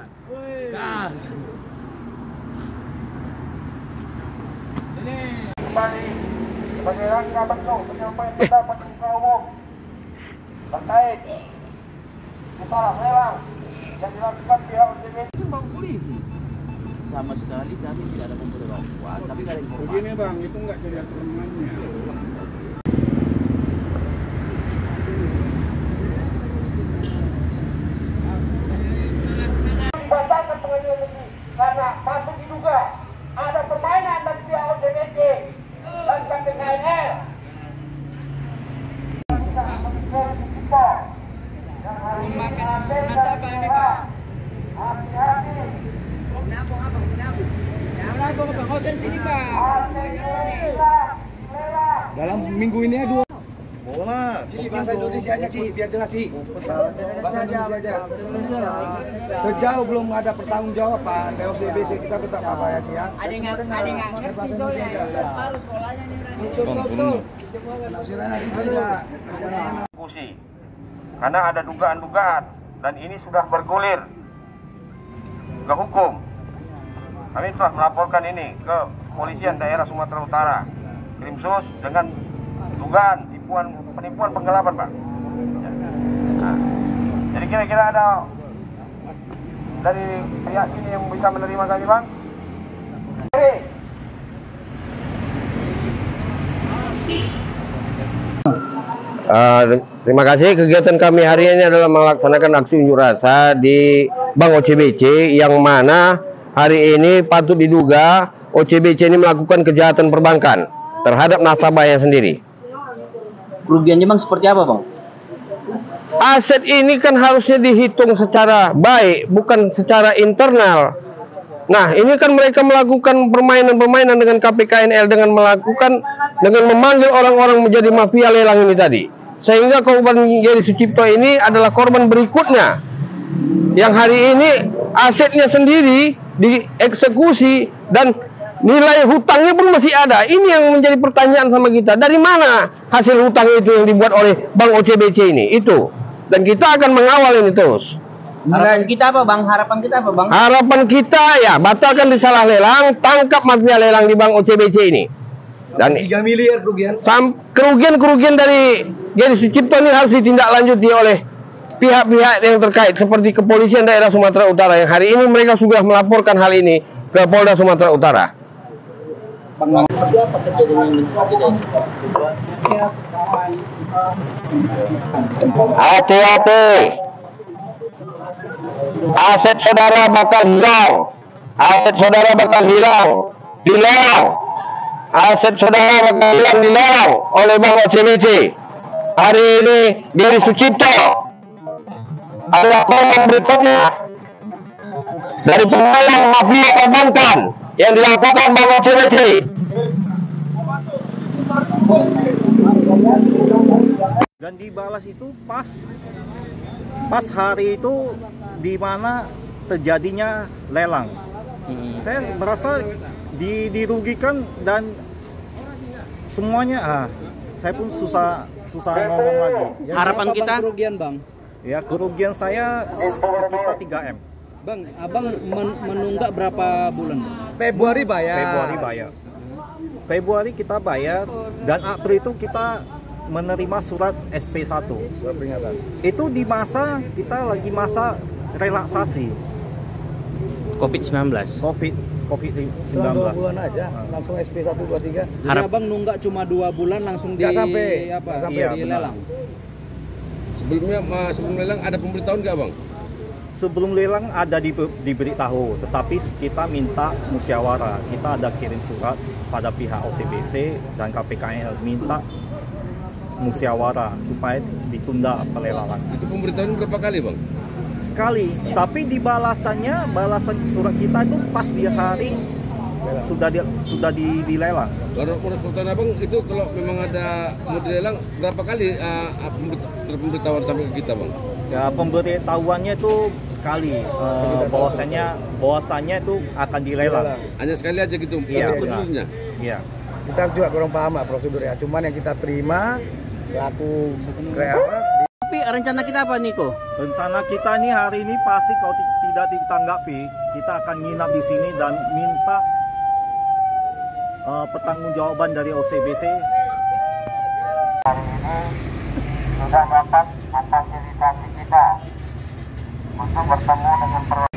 Gas. Ini. Kembali sebagai rangka bentuk penyampaian pendapat di muka umum terkait masalah lelang yang dilakukan pihak OCBC. Itu bang polisi. Sama sekali kami tidak ada pemberlakuan, tapi nggak ada informasi. Begini bang, itu nggak jadi aturannya. Batalkan pengadilan negeri karena patut diduga ada permainan dari pihak OCBC dan KPKNL. Nasabah ini Pak. Hati-hati. Dalam minggu ini ada 2. Bola. Ci, bahasa Indonesia aja Ci, biar jelas Ci. Bahasa Indonesia aja. Sejauh belum ada pertanggungjawaban dari OCBC kita tetap apa ya Ci ya? Ada yang ngerti soalnya baru sekolahnya nih. Betul. Diskusi. Karena ada dugaan-dugaan dan ini sudah bergulir ke hukum. Kami telah melaporkan ini ke Kepolisian Daerah Sumatera Utara, Krimsus dengan dugaan penipuan penggelapan, Pak. Nah, jadi kira-kira ada dari pihak sini yang bisa menerima kami, Bang? Terima kasih. Kegiatan kami hari ini adalah melaksanakan aksi unjuk rasa di Bank OCBC yang mana hari ini patut diduga OCBC ini melakukan kejahatan perbankan terhadap nasabahnya sendiri. Kerugiannya Bang seperti apa Bang? Aset ini kan harusnya dihitung secara baik, bukan secara internal. Nah, ini kan mereka melakukan permainan-permainan dengan KPKNL dengan memanggil orang-orang menjadi mafia lelang ini tadi. Sehingga korban Geri Sucipto ini adalah korban berikutnya. Yang hari ini asetnya sendiri dieksekusi dan nilai hutangnya pun masih ada. Ini yang menjadi pertanyaan sama kita. Dari mana hasil hutang itu yang dibuat oleh Bank OCBC ini? Itu. Dan kita akan mengawal ini terus. Harapan kita apa Bang? Harapan kita apa Bang? Harapan kita ya batalkan disalah lelang, tangkap mafia lelang di Bank OCBC ini. Dan 3 miliar kerugian. Kerugian dari Geri Sucipto ini harus ditindaklanjuti oleh pihak-pihak yang terkait seperti Kepolisian Daerah Sumatera Utara yang hari ini mereka sudah melaporkan hal ini ke Polda Sumatera Utara. Seperti apa kejadian yang seperti ini? Hati-hati. Aset saudara bakal hilang. Aset saudara bakal hilang. Dilelang. Aset saudara bakal hilang dilelang oleh Bank OCBC. Hari ini Geri Sucipto adalah korban berikutnya dari pengalaman mafia perbankan yang dilakukan Bank OCBC. Dan dibalas itu pas hari itu di mana terjadinya lelang. Saya merasa dirugikan dan semuanya saya pun susah ngomong lagi. Harapan kita Kerugian Bang. Ya, kerugian saya sekitar 3M. Bang, abang menunggak berapa bulan? Februari bayar. Februari kita bayar dan April itu kita menerima surat SP1. Surat peringatan. Itu di masa kita lagi masa relaksasi COVID-19. COVID-19. Selang 2 bulan aja, langsung SP1 2 3. Harap abang nunggak cuma 2 bulan langsung di sampai di lelang. Sebelum lelang ada pemberitahuan nggak bang? Sebelum lelang ada diberitahu, tetapi kita minta musyawarah. Kita ada kirim surat pada pihak OCBC dan KPKNL minta musyawarah supaya ditunda pelelangan. Itu pemberitahuan berapa kali bang? Sekali, tapi di balasan surat kita itu pas di hari sudah dilelang. Kalau menurut pertanyaan abang itu kalau memang ada mau dilelang berapa kali pemberitahuan sampai ke kita bang? Ya, pemberitahuannya itu sekali, bahwasannya itu akan dilelang. Hanya sekali aja gitu. Iya, benar. Iya. Kita juga kurang paham lah prosedurnya. Cuman yang kita terima selaku Tapi rencana kita apa, Niko? Rencana kita nih hari ini pasti kalau tidak ditanggapi, kita akan nginap di sini dan minta pertanggungjawaban dari OCBC. Hari ini sudah dapat memfasilitasi kita untuk bertemu dengan